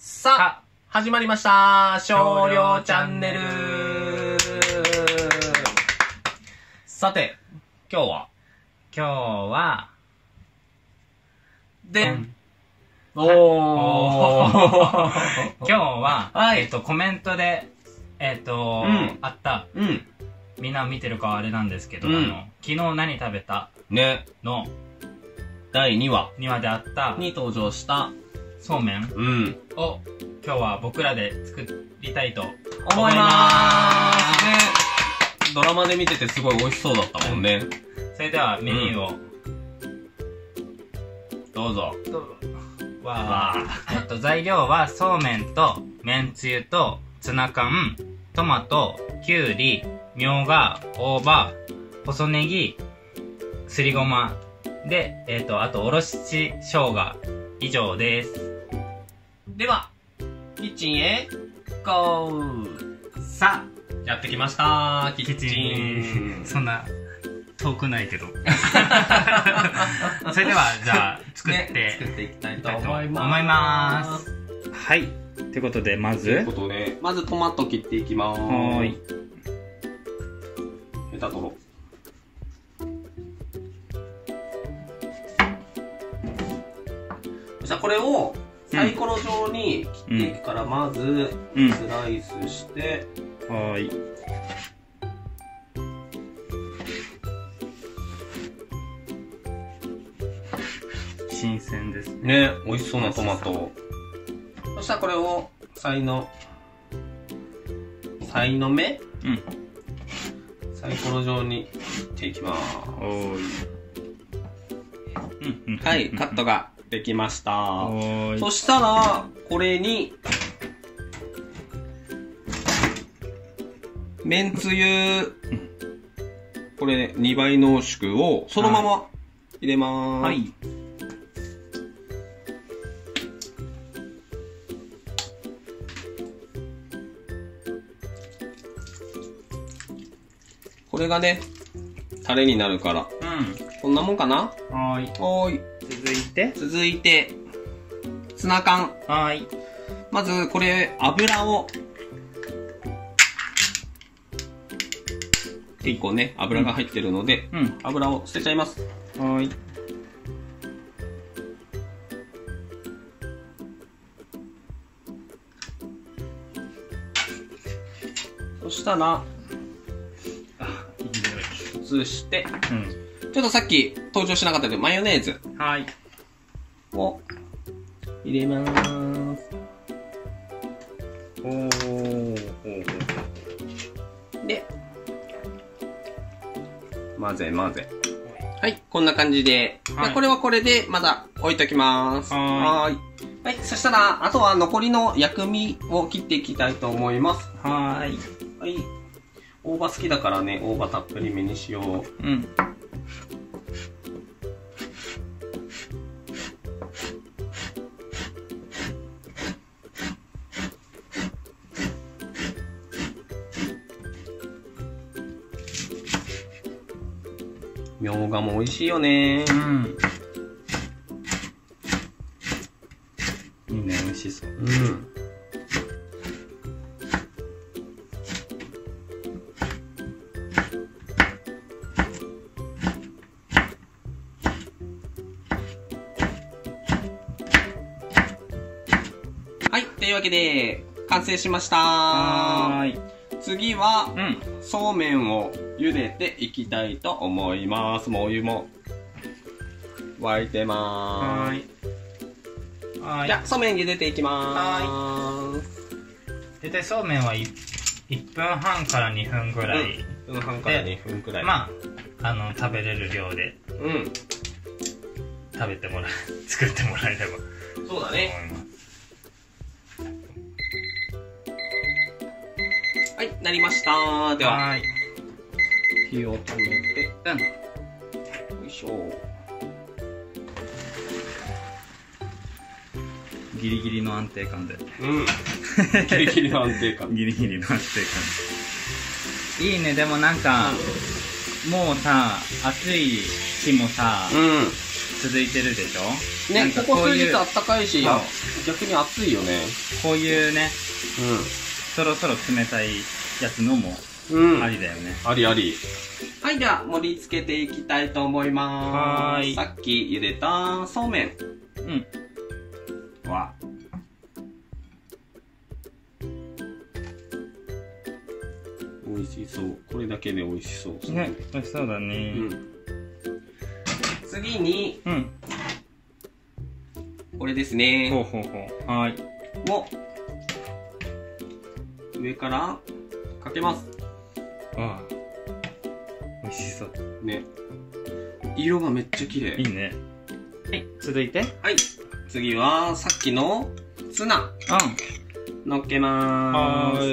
さあ、始まりました。少量チャンネル。さて、今日は、で、今日は、 はい、 コメントで、あった、みんな見てるかあれなんですけど、昨日何食べたね、 の、 第2話であった、 に登場した、 そうめんを、今日は僕らで作りたいと思いまーす。ね、ドラマで見ててすごい美味しそうだったもんね。 それではメニューを、 どうぞ。 材料はそうめんとめんつゆとツナ缶、トマト、きゅうり、みょうが、大葉、細ネギ、すりごまで、あとおろし生姜以上です。 ではキッチンへゴー。 さあ、 やってきましたキッチン。 そんな遠くないけどそれではじゃあ作っていきたいと思います。はい、ということでまずトマト切っていきまーす。ヘタ取ろう。じゃあこれをサイコロ状に切っていくから、まずスライスして、 はい。新鮮ですね。美味しそうなトマト。そしたらこれをさいの目、サイコロ状に切っていきます。はい、カットができました。そしたらこれにめんつゆ、これ2倍濃縮をそのまま入れます。はい。これがね、タレになるから。こんなもんかな？ はい。続いて、 ツナ缶。 はい。 まず、これ、油を、結構ね、油が入ってるので、油を捨てちゃいます。 はい。 そしたら、移して、ちょっとさっき登場しなかったけど、マヨネーズを入れまーす。で、混ぜ。はい、こんな感じで、これはこれでまだ置いときまーす。はい、そしたら、あとは残りの薬味を切っていきたいと思います。はい。大葉好きだからね、大葉たっぷりめにしよう。みょうがも美味しいよね。 いいね、美味しそう。 はい、というわけで完成しました。次は、そうめんを茹でていきたいと思います。もうお湯も沸いてまーす。じゃあそうめん茹でていきまーす。 大体そうめんは1分半から2分ぐらい。 1分半から2分ぐらい。 まあ、食べれる量で作ってもらえれば。 そうだね。はい、なりました。では、火を止めて、よいしょ。 ギリギリの安定感で。 ギリギリの安定感。 いいね、でもなんか、もうさ、暑い日もさ、 続いてるでしょ。 ね、ここ数日あったかいし、逆に暑いよね。 こういうね、そろそろ冷たいやつのもありだよね。 ありあり。はい、では盛り付けていきたいと思います。さっき茹でたそうめん。美味しそう。これだけで美味しそう。 ね、美味しそうだね。 次に、これですね。 はい。 を、上からかけます。 美味しそう。 ね。色がめっちゃ綺麗。 いいね。はい、続いて。 はい。次は、さっきのツナ。乗っけまーす。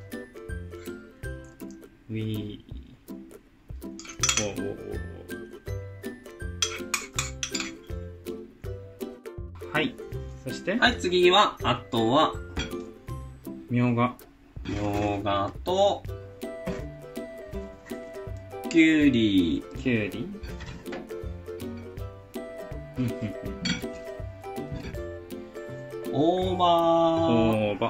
はい。そしてはい、次は、あとは、 みょうがと、きゅうり。大葉。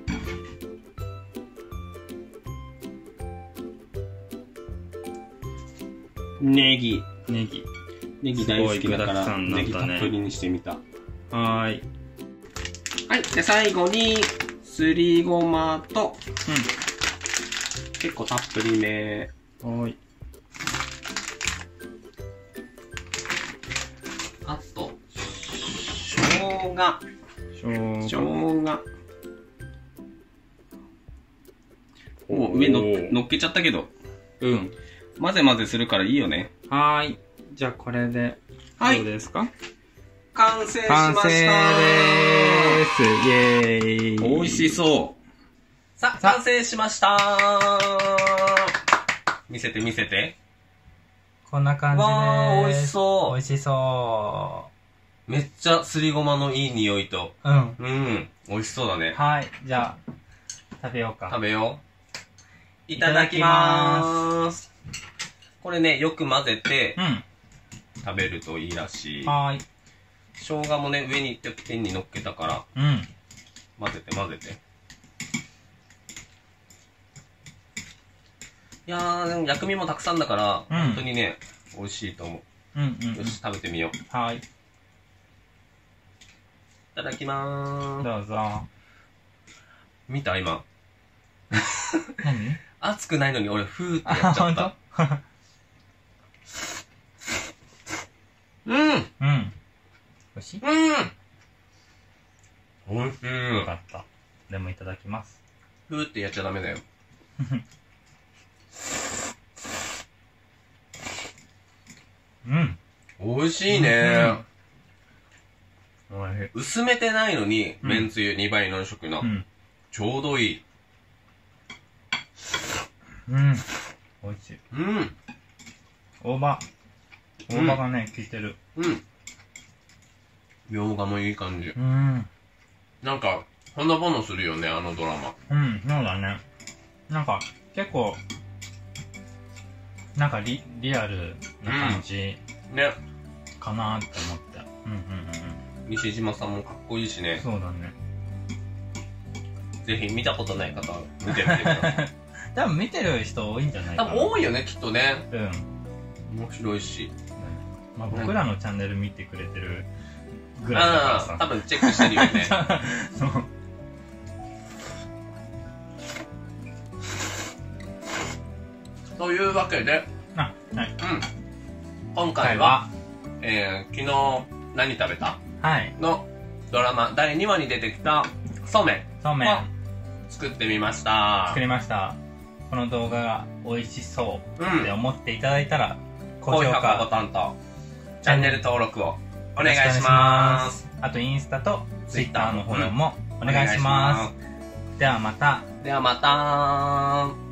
ネギ大好きだからネギたっぷりにしてみた。 はい。 で最後にすりごまと、結構たっぷりめ。あと生姜。上乗っけちゃったけど。混ぜ混ぜするからいいよね。 じゃあこれでどうですか？ 完成しました。 イエーイ。 美味しそう。さあ、完成しました。見せて。 こんな感じです。 美味しそう。 美味しそう。 めっちゃすりごまのいい匂いと。美味しそうだね。 じゃあ、食べようか。 食べよう。いただきまーす。これね、よく混ぜて、食べるといいらしい。生姜もね、上に天に乗っけたから、混ぜて。いやー、でも薬味もたくさんだから、本当にね、美味しいと思う。よし、食べてみよう。いただきまーす。 どうぞ。 見た今。 何？ 熱くないのに俺、ふーってやっちゃった。 美味しい？ 美味しい。 よかった。でもいただきます。 ふーってやっちゃダメだよ。美味しいね。薄めてないのに、めんつゆ2倍濃縮の。ちょうどいい。 美味しい。大葉がね、効いてる。 みょうがもいい感じ。なんか、ほのぼのするよね、あのドラマ。 そうだね。なんか、結構、なんかリアルな感じかなって思って。 西島さんもかっこいいしね。 そうだね。 ぜひ見たことない方は見てみてください。 多分見てる人多いんじゃないかな。 多分多いよね、きっとね。面白いし。 僕らのチャンネル見てくれてるぐらいだからさ。 多分チェックしてるよね。というわけで、今回は、昨日何食べたのドラマ第2話に出てきたそうめんを作ってみました。 作りました。この動画が美味しそうって思っていただいたら、 高評価ボタンとチャンネル登録をお願いします。 あとインスタとツイッターのフォローもお願いします。ではまた。